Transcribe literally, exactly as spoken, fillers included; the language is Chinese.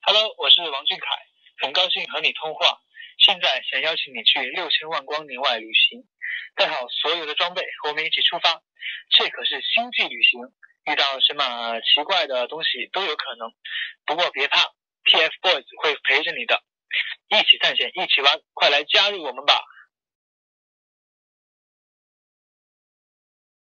Hello， 我是王俊凯，很高兴和你通话。现在想邀请你去六千万光年外旅行，带好所有的装备，和我们一起出发。这可是星际旅行，遇到什么奇怪的东西都有可能。不过别怕 ，T F Boys 会陪着你的，一起探险，一起玩，快来加入我们吧！